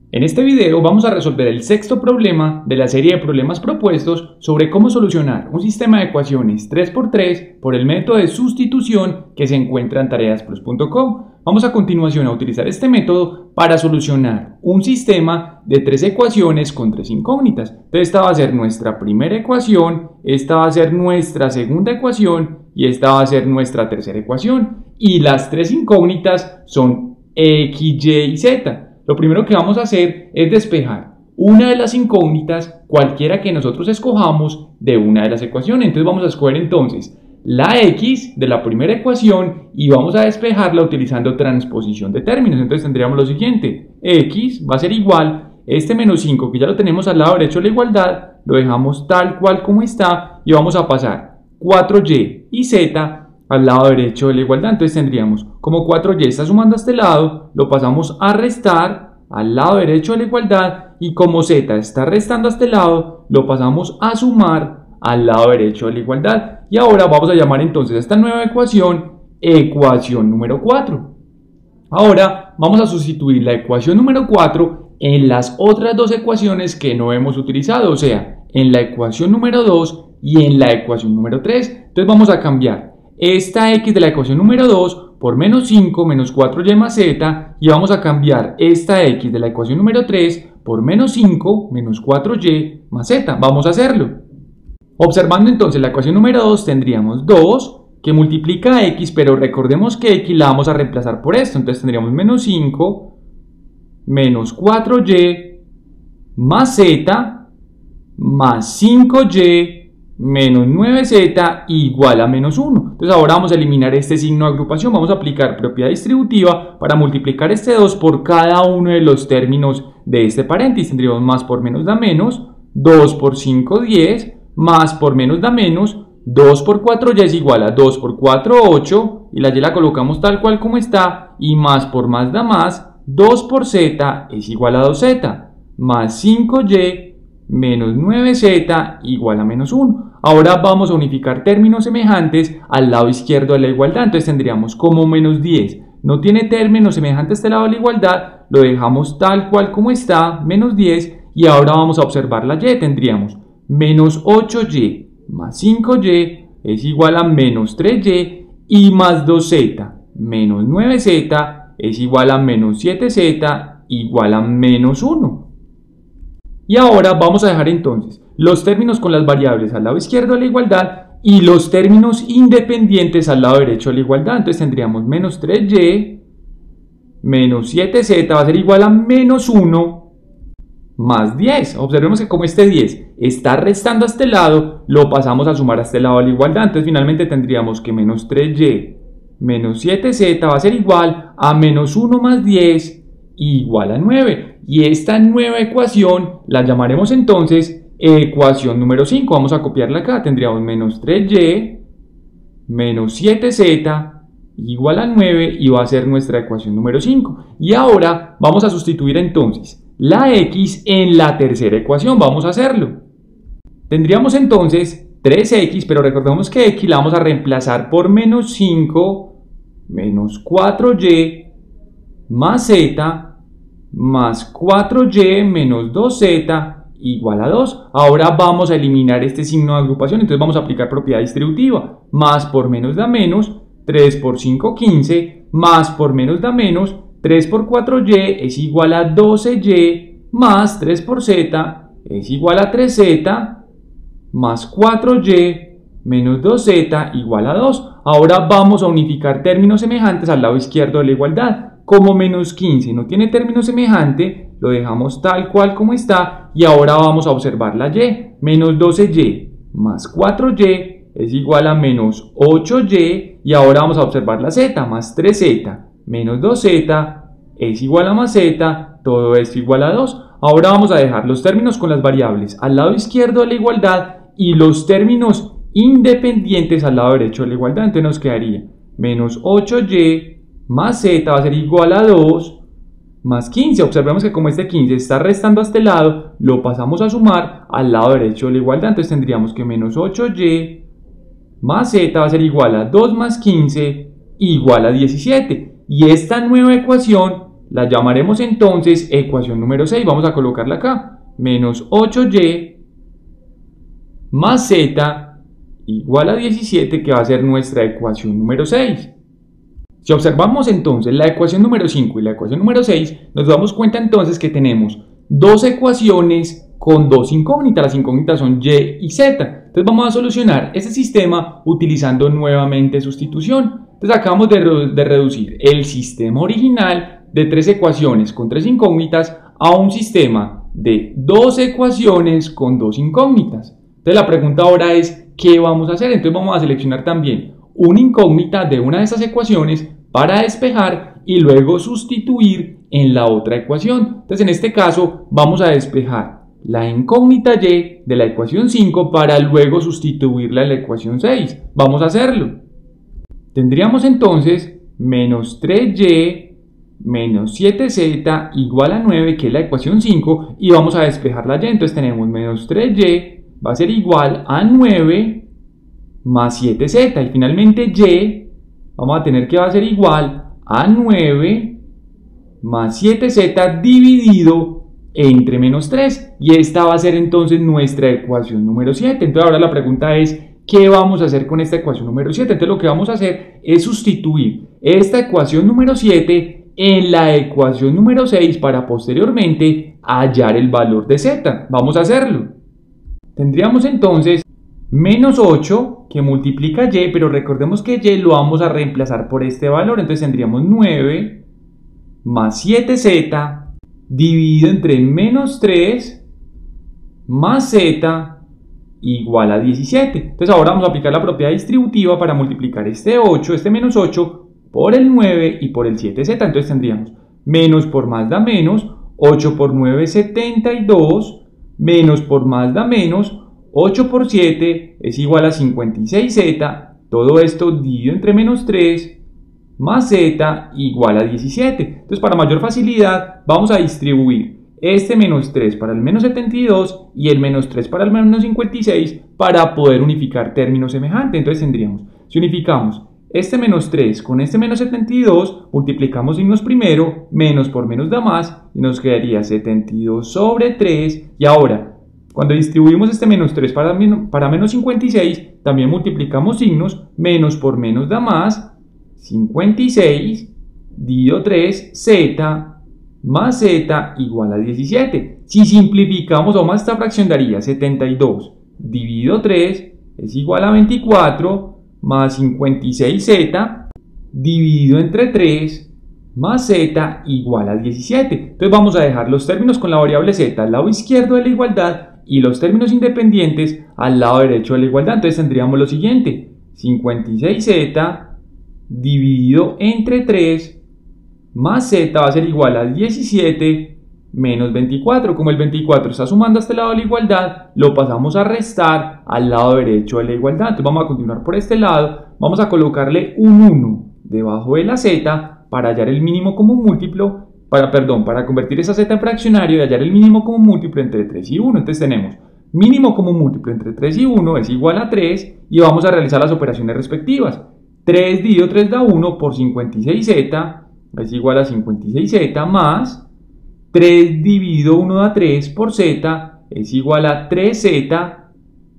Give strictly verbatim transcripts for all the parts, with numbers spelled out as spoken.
En este video vamos a resolver el sexto problema de la serie de problemas propuestos sobre cómo solucionar un sistema de ecuaciones tres por tres por el método de sustitución que se encuentra en tareas plus punto com. Vamos a continuación a utilizar este método para solucionar un sistema de tres ecuaciones con tres incógnitas. Entonces esta va a ser nuestra primera ecuación, esta va a ser nuestra segunda ecuación y esta va a ser nuestra tercera ecuación. Y las tres incógnitas son x, y y z. Lo primero que vamos a hacer es despejar una de las incógnitas, cualquiera que nosotros escojamos de una de las ecuaciones. Entonces vamos a escoger entonces la x de la primera ecuación y vamos a despejarla utilizando transposición de términos. Entonces tendríamos lo siguiente: x va a ser igual, este menos cinco que ya lo tenemos al lado derecho de la igualdad, lo dejamos tal cual como está y vamos a pasar cuatro y y z al lado derecho de la igualdad. Entonces tendríamos como cuatro y está sumando a este lado, lo pasamos a restar al lado derecho de la igualdad, y como z está restando a este lado, lo pasamos a sumar al lado derecho de la igualdad. Y ahora vamos a llamar entonces a esta nueva ecuación ecuación número cuatro. Ahora vamos a sustituir la ecuación número cuatro en las otras dos ecuaciones que no hemos utilizado, o sea, en la ecuación número dos y en la ecuación número tres. Entonces vamos a cambiar esta x de la ecuación número dos por menos cinco menos cuatro y más z, y vamos a cambiar esta x de la ecuación número tres por menos cinco menos cuatro y más z. Vamos a hacerlo. Observando entonces la ecuación número dos, tendríamos dos que multiplica a x, pero recordemos que x la vamos a reemplazar por esto. Entonces tendríamos menos cinco menos cuatro y más z más cinco y menos nueve z igual a menos uno. Entonces ahora vamos a eliminar este signo de agrupación, vamos a aplicar propiedad distributiva para multiplicar este dos por cada uno de los términos de este paréntesis. Tendríamos más por menos da menos, dos por cinco, diez, más por menos da menos, dos por cuatro y es igual a dos por cuatro, ocho, y la y la colocamos tal cual como está, y más por más da más, dos por z es igual a dos z, más cinco y menos nueve z igual a menos uno. Ahora vamos a unificar términos semejantes al lado izquierdo de la igualdad. Entonces tendríamos como menos diez no tiene términos semejantes a este lado de la igualdad, lo dejamos tal cual como está, menos diez, y ahora vamos a observar la y. Tendríamos menos ocho y más cinco y es igual a menos tres y, y más dos z menos nueve z es igual a menos siete z igual a menos uno. Y ahora vamos a dejar entonces los términos con las variables al lado izquierdo de la igualdad y los términos independientes al lado derecho de la igualdad. Entonces tendríamos menos tres y menos siete z va a ser igual a menos uno más diez. Observemos que como este diez está restando a este lado, lo pasamos a sumar a este lado de la igualdad. Entonces finalmente tendríamos que menos tres y menos siete z va a ser igual a menos uno más diez igual a nueve. Y esta nueva ecuación la llamaremos entonces ecuación número cinco. Vamos a copiarla acá. Tendríamos menos tres y menos siete z igual a nueve, y va a ser nuestra ecuación número cinco. Y ahora vamos a sustituir entonces la x en la tercera ecuación. Vamos a hacerlo. Tendríamos entonces tres x, pero recordemos que x la vamos a reemplazar por menos cinco menos cuatro y más z más cuatro y menos dos z igual a dos. Ahora vamos a eliminar este signo de agrupación, entonces vamos a aplicar propiedad distributiva. Más por menos da menos, tres por cinco, quince, más por menos da menos, tres por cuatro y es igual a doce y, más tres por z es igual a tres z, más cuatro y menos dos z igual a dos. Ahora vamos a unificar términos semejantes al lado izquierdo de la igualdad. Como menos quince no tiene término semejante, lo dejamos tal cual como está, y ahora vamos a observar la y. Menos doce y más cuatro y es igual a menos ocho y, y ahora vamos a observar la z. Más tres z menos dos z es igual a más z, todo esto igual a dos. Ahora vamos a dejar los términos con las variables al lado izquierdo de la igualdad y los términos independientes al lado derecho de la igualdad. Entonces nos quedaría menos ocho y más z va a ser igual a dos, más quince. Observemos que como este quince está restando a este lado, lo pasamos a sumar al lado derecho de la igualdad. Entonces tendríamos que menos ocho y más z va a ser igual a dos más quince igual a diecisiete. Y esta nueva ecuación la llamaremos entonces ecuación número seis. Vamos a colocarla acá. Menos ocho y más z igual a diecisiete, que va a ser nuestra ecuación número seis. Si observamos entonces la ecuación número cinco y la ecuación número seis, nos damos cuenta entonces que tenemos dos ecuaciones con dos incógnitas. Las incógnitas son y y z. Entonces vamos a solucionar este sistema utilizando nuevamente sustitución. Entonces acabamos de, re de reducir el sistema original de tres ecuaciones con tres incógnitas a un sistema de dos ecuaciones con dos incógnitas. Entonces la pregunta ahora es, ¿qué vamos a hacer? Entonces vamos a seleccionar también una incógnita de una de estas ecuaciones para despejar y luego sustituir en la otra ecuación. Entonces en este caso vamos a despejar la incógnita y de la ecuación cinco para luego sustituirla en la ecuación seis. Vamos a hacerlo. Tendríamos entonces menos tres y menos siete z igual a nueve, que es la ecuación cinco, y vamos a despejar la y. Entonces tenemos menos tres y va a ser igual a nueve más siete z, y finalmente y vamos a tener que va a ser igual a nueve más siete z dividido entre menos tres, y esta va a ser entonces nuestra ecuación número siete. Entonces ahora la pregunta es, ¿qué vamos a hacer con esta ecuación número siete? Entonces lo que vamos a hacer es sustituir esta ecuación número siete en la ecuación número seis para posteriormente hallar el valor de z. Vamos a hacerlo. Tendríamos entonces menos ocho que multiplica y, pero recordemos que y lo vamos a reemplazar por este valor. Entonces tendríamos nueve más siete z dividido entre menos tres más z igual a diecisiete. Entonces ahora vamos a aplicar la propiedad distributiva para multiplicar este ocho, este menos ocho, por el nueve y por el siete z. Entonces tendríamos menos por más da menos, ocho por nueve, setenta y dos, menos por más da menos, ocho por siete es igual a cincuenta y seis z. Todo esto dividido entre menos tres más z igual a diecisiete. Entonces para mayor facilidad vamos a distribuir este menos tres para el menos setenta y dos y el menos tres para el menos cincuenta y seis para poder unificar términos semejantes. Entonces tendríamos, si unificamos este menos tres con este menos setenta y dos, multiplicamos signos primero, menos por menos da más, y nos quedaría setenta y dos sobre tres. Y ahora, cuando distribuimos este menos tres para, para menos cincuenta y seis, también multiplicamos signos, menos por menos da más, cincuenta y seis dividido tres, z más z igual a diecisiete. Si simplificamos aún más esta fracción daría setenta y dos dividido tres es igual a veinticuatro más cincuenta y seis z dividido entre tres más z igual a diecisiete. Entonces vamos a dejar los términos con la variable z al lado izquierdo de la igualdad y los términos independientes al lado derecho de la igualdad. Entonces tendríamos lo siguiente: cincuenta y seis z dividido entre tres más z va a ser igual a diecisiete menos veinticuatro. Como el veinticuatro está sumando a este lado de la igualdad, lo pasamos a restar al lado derecho de la igualdad. Entonces vamos a continuar por este lado, vamos a colocarle un uno debajo de la z para hallar el mínimo común múltiplo, para, perdón, para convertir esa z en fraccionario y hallar el mínimo común múltiplo entre tres y uno. Entonces tenemos mínimo común múltiplo entre tres y uno es igual a tres, y vamos a realizar las operaciones respectivas. tres dividido tres da uno por cincuenta y seis z es igual a cincuenta y seis z más tres dividido uno da tres por z es igual a tres z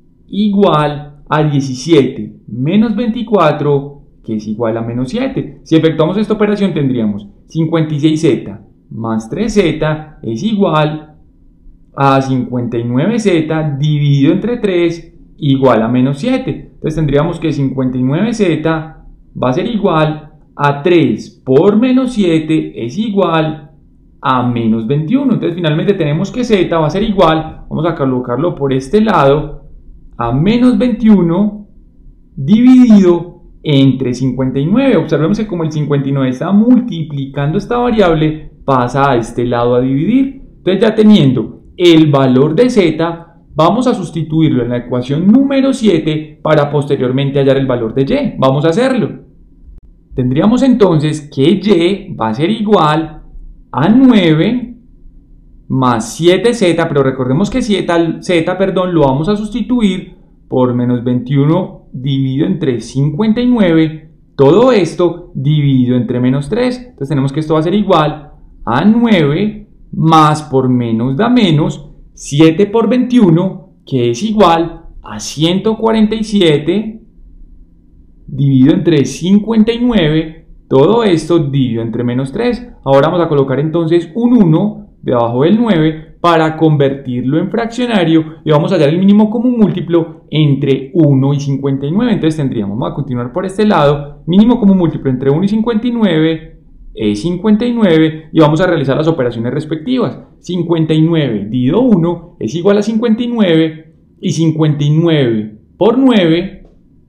igual a diecisiete menos veinticuatro, que es igual a menos siete. Si efectuamos esta operación tendríamos cincuenta y seis z más tres z es igual a cincuenta y nueve z dividido entre tres igual a menos siete. Entonces tendríamos que cincuenta y nueve z va a ser igual a tres por menos siete es igual a menos veintiuno. Entonces finalmente tenemos que z va a ser igual, vamos a colocarlo por este lado, a menos veintiuno dividido entre cincuenta y nueve. Observemos que como el cincuenta y nueve está multiplicando esta variable, pasa a este lado a dividir. Entonces ya teniendo el valor de z, vamos a sustituirlo en la ecuación número siete para posteriormente hallar el valor de y. Vamos a hacerlo. Tendríamos entonces que y va a ser igual a nueve más siete z, pero recordemos que z, z perdón, lo vamos a sustituir por menos veintiuno dividido entre cincuenta y nueve, todo esto dividido entre menos tres. Entonces tenemos que esto va a ser igual a nueve, más por menos da menos, siete por veintiuno, que es igual a ciento cuarenta y siete, dividido entre cincuenta y nueve, todo esto dividido entre menos tres. Ahora vamos a colocar entonces un uno debajo del nueve para convertirlo en fraccionario y vamos a hallar el mínimo común múltiplo entre uno y cincuenta y nueve. Entonces tendríamos, vamos a continuar por este lado, mínimo común múltiplo entre uno y cincuenta y nueve es cincuenta y nueve y vamos a realizar las operaciones respectivas. cincuenta y nueve dividido uno es igual a cincuenta y nueve y cincuenta y nueve por nueve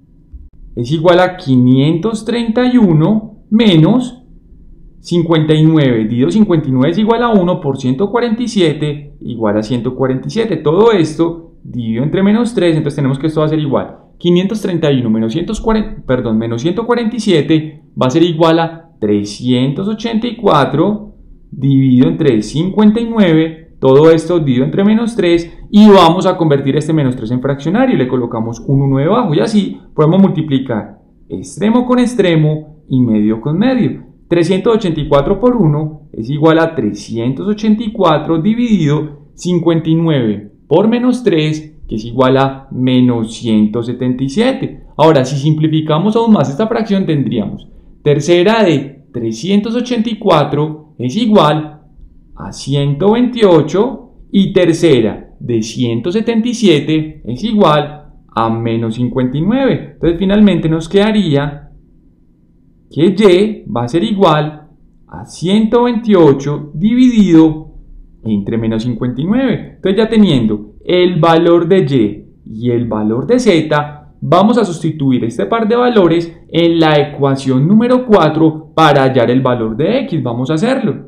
es igual a quinientos treinta y uno menos cincuenta y nueve dividido cincuenta y nueve es igual a uno por ciento cuarenta y siete igual a ciento cuarenta y siete. Todo esto dividido entre menos tres, entonces tenemos que esto va a ser igual. quinientos treinta y uno menos, ciento cuarenta, perdón, menos ciento cuarenta y siete va a ser igual a trescientos ochenta y cuatro dividido entre cincuenta y nueve, todo esto dividido entre menos tres y vamos a convertir este menos tres en fraccionario. Le colocamos un uno debajo y así podemos multiplicar extremo con extremo y medio con medio. trescientos ochenta y cuatro por uno es igual a trescientos ochenta y cuatro dividido cincuenta y nueve por menos tres, que es igual a menos ciento setenta y siete. Ahora, si simplificamos aún más esta fracción, tendríamos tercera de trescientos ochenta y cuatro es igual a ciento veintiocho y tercera de ciento setenta y siete es igual a menos cincuenta y nueve. Entonces, finalmente nos quedaría que y va a ser igual a ciento veintiocho dividido entre menos cincuenta y nueve. Entonces, ya teniendo el valor de y y el valor de z, vamos a sustituir este par de valores en la ecuación número cuatro para hallar el valor de x. Vamos a hacerlo.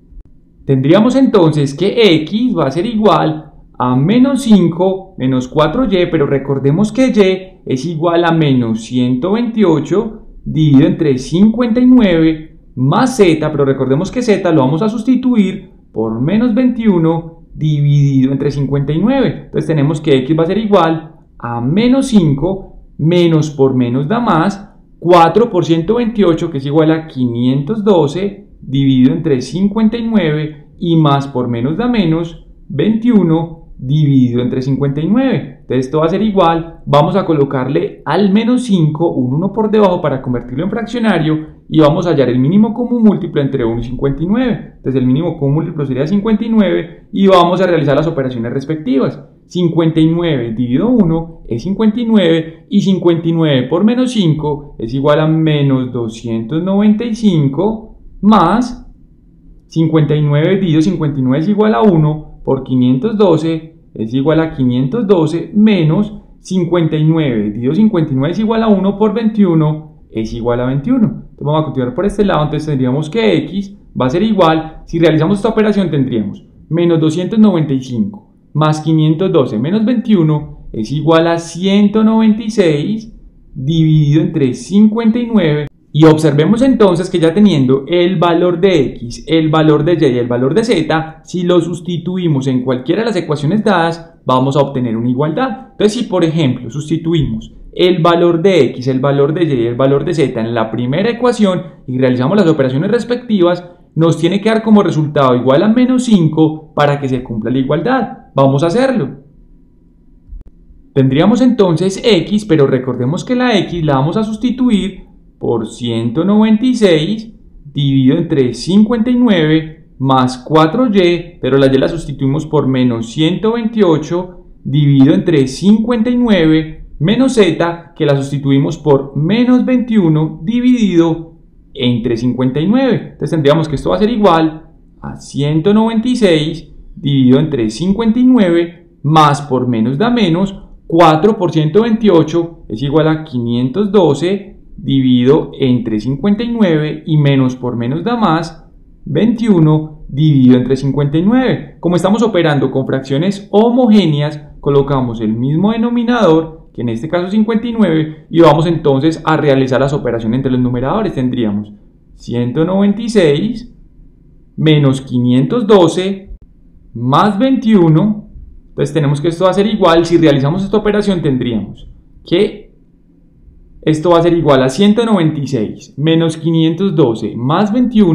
Tendríamos entonces que x va a ser igual a menos cinco menos cuatro y, pero recordemos que y es igual a menos ciento veintiocho dividido entre cincuenta y nueve más z, pero recordemos que z lo vamos a sustituir por menos veintiuno dividido entre cincuenta y nueve. Entonces tenemos que x va a ser igual a menos cinco, menos por menos da más, cuatro por ciento veintiocho, que es igual a quinientos doce, dividido entre cincuenta y nueve, y más por menos da menos, veintiuno, dividido entre cincuenta y nueve. Entonces esto va a ser igual, vamos a colocarle al menos cinco un uno por debajo para convertirlo en fraccionario, y vamos a hallar el mínimo común múltiplo entre uno y cincuenta y nueve. Entonces el mínimo común múltiplo sería cincuenta y nueve, y vamos a realizar las operaciones respectivas. cincuenta y nueve dividido uno es cincuenta y nueve, y cincuenta y nueve por menos cinco es igual a menos doscientos noventa y cinco, más cincuenta y nueve dividido cincuenta y nueve es igual a uno por quinientos doce es igual a quinientos doce, menos cincuenta y nueve dividido cincuenta y nueve es igual a uno por veintiuno es igual a veintiuno. Entonces vamos a continuar por este lado. Entonces tendríamos que x va a ser igual, si realizamos esta operación tendríamos menos doscientos noventa y cinco más quinientos doce menos veintiuno es igual a ciento noventa y seis dividido entre cincuenta y nueve. Y observemos entonces que ya teniendo el valor de x, el valor de y y el valor de z, si lo sustituimos en cualquiera de las ecuaciones dadas, vamos a obtener una igualdad. Entonces, si por ejemplo sustituimos el valor de x, el valor de y y el valor de z en la primera ecuación y realizamos las operaciones respectivas, nos tiene que dar como resultado igual a menos cinco para que se cumpla la igualdad. Vamos a hacerlo. Tendríamos entonces x, pero recordemos que la x la vamos a sustituir por ciento noventa y seis dividido entre cincuenta y nueve más cuatro y, pero la y la sustituimos por menos ciento veintiocho dividido entre cincuenta y nueve menos z, que la sustituimos por menos veintiuno dividido entre cincuenta y nueve. Entonces tendríamos que esto va a ser igual a ciento noventa y seis dividido entre cincuenta y nueve más por menos da menos, cuatro por ciento veintiocho es igual a quinientos doce dividido entre cincuenta y nueve, y menos por menos da más, veintiuno dividido entre cincuenta y nueve. Como estamos operando con fracciones homogéneas, colocamos el mismo denominador, que en este caso es cincuenta y nueve, y vamos entonces a realizar las operaciones entre los numeradores. Tendríamos ciento noventa y seis menos quinientos doce más veintiuno. Entonces tenemos que esto va a ser igual, si realizamos esta operación tendríamos que esto va a ser igual a ciento noventa y seis menos quinientos doce más veintiuno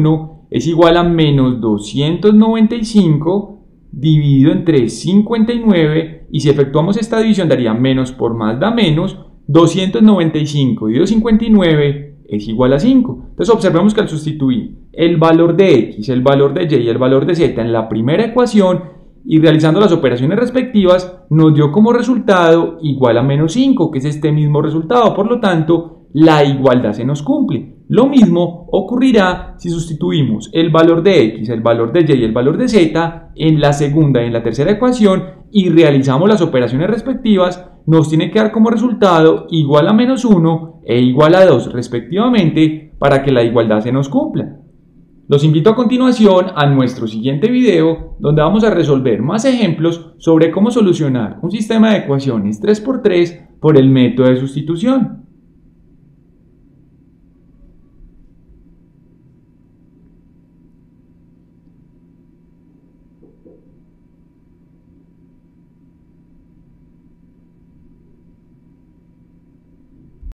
es igual a menos doscientos noventa y cinco dividido entre cincuenta y nueve, y si efectuamos esta división daría menos por más da menos. Doscientos noventa y cinco dividido cincuenta y nueve es igual a cinco. Entonces observemos que al sustituir el valor de x, el valor de y y el valor de z en la primera ecuación y realizando las operaciones respectivas, nos dio como resultado igual a menos cinco, que es este mismo resultado. Por lo tanto, la igualdad se nos cumple. Lo mismo ocurrirá si sustituimos el valor de x, el valor de y y el valor de z en la segunda y en la tercera ecuación y realizamos las operaciones respectivas. Nos tiene que dar como resultado igual a menos uno e igual a dos respectivamente para que la igualdad se nos cumpla. Los invito a continuación a nuestro siguiente video, donde vamos a resolver más ejemplos sobre cómo solucionar un sistema de ecuaciones tres por tres por el método de sustitución.